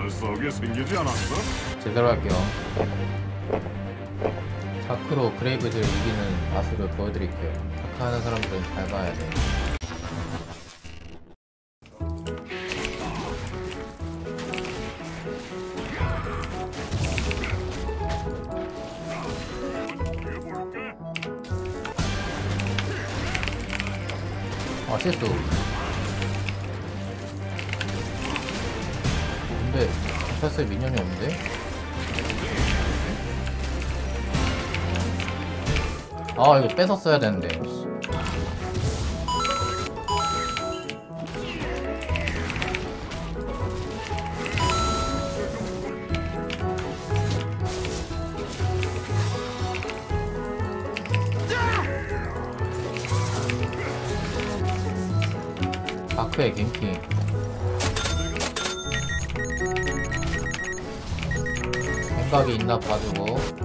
낯설게 생기지 않았어? 제대로 할게요. 다크로 그레이브즈를 이기는 마술을 보여드릴게요. 다크 하는 사람들은 잘 봐야 돼. 아, 실수. 근데 패스에 미니언이 없는데? 아, 이거 뺏었어야 되는데. 다크의 갱킹. 생각이 있나 봐주고.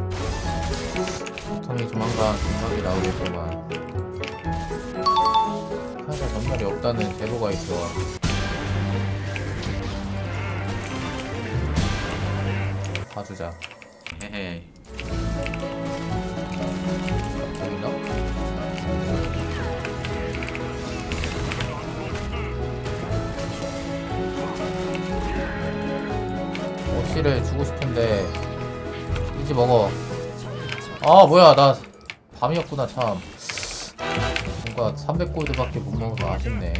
보통이 조만간 생각이 나오겠구만. 카이사 전멸이 없다는 제보가 있어. 봐주자. 헤헤. 보이나? 어시를 주고 싶은데 이제 먹어. 아, 뭐야, 나 밤이었구나. 참 뭔가 300골드밖에 못 먹어서 아쉽네.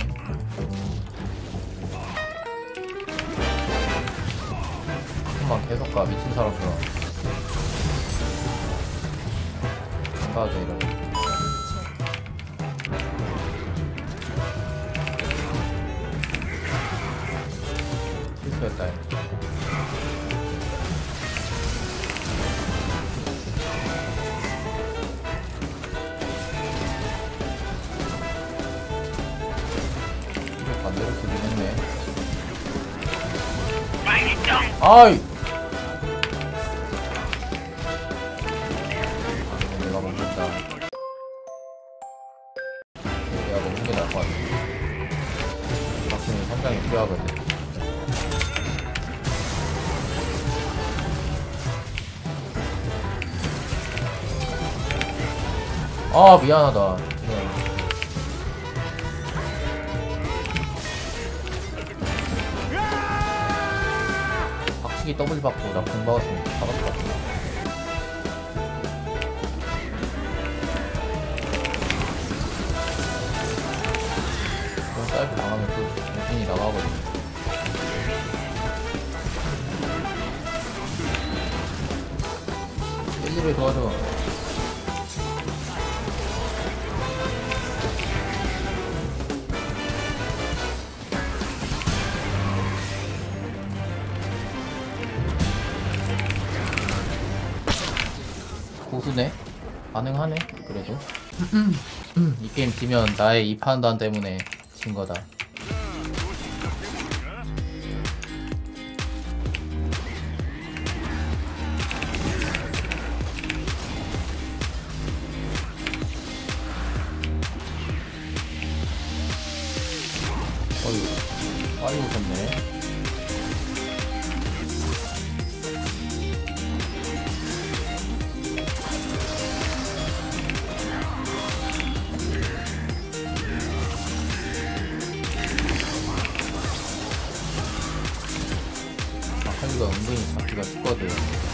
조금만 계속 가. 미친 사람처럼 안 가도 돼. 이러면 실수했다. 반대로 쓰긴 했네. 아이! 내가 먹는다. 내가 먹는 게 나을 것 같아. 박수는 상당히 필요하거든. 아, 미안하다. 박치기 더블 받고 나 공 박았으면 잡았을 것 같아. 그럼 사이프 당하면 또 정신이 나가거든. 일일이 도와줘. 고수네? 가능하네? 그래도 이 게임 지면 나의 이 판단 때문에 진 거다. 어휴, 빨리 오셨네. 아칼리가 은근히 잡기가 쉽거든.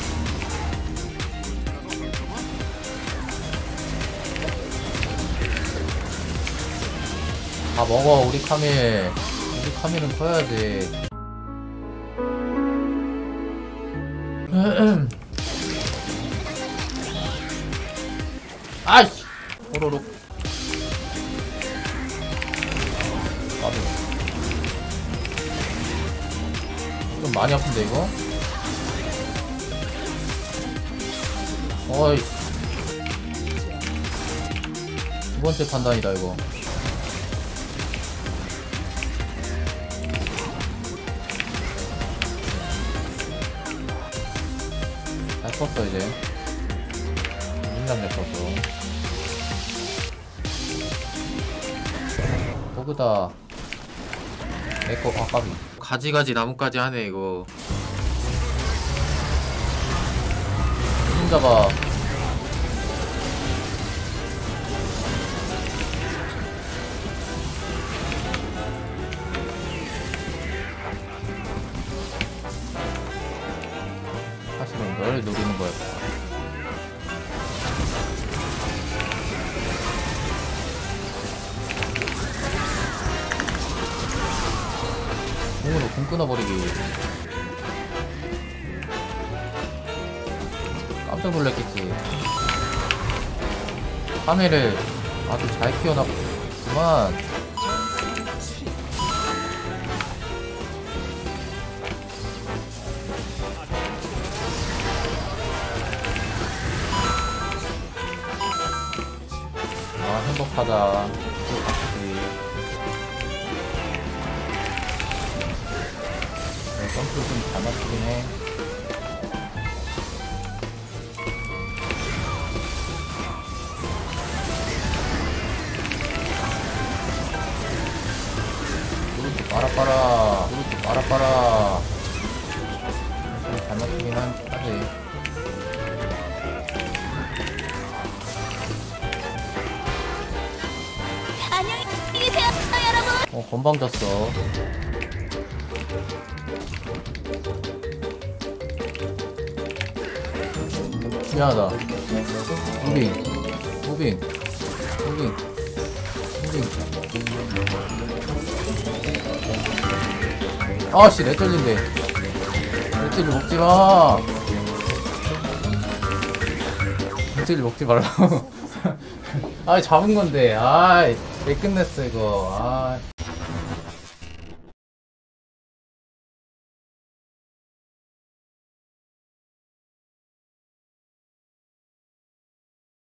다 먹어. 우리 카밀은 커야지. 아이씨! 호로록. 나도 좀 많이 아픈데 이거? 어이, 두 번째 판단이다 이거. 잘 썼어 이제. 인장 잘 썼어. 버그다. 내꺼 아까비. 가지가지 나뭇가지 하네 이거. 잡아. 사실은 널 노리는 거였다. 공으로 공 끊어버리기. 깜짝 놀랐겠지. 카메를 아주 잘 키워놨구만. 아, 행복하다. 또 같이. 점프 좀 잘 맞추긴 해. 오른쪽 빨아빨아. 오른쪽 빨아빨아. 잘 맞추긴 하지. 안녕히 계세요, 여러분. 건방 졌어. 미안하다. 무빙. 무빙. 무빙. 무빙. 아씨, 내 쫄린데. 렛질을 먹지마. 렛질을 먹지 말라고. 아, 잡은 건데. 아이, 왜 끝냈어, 이거. 아.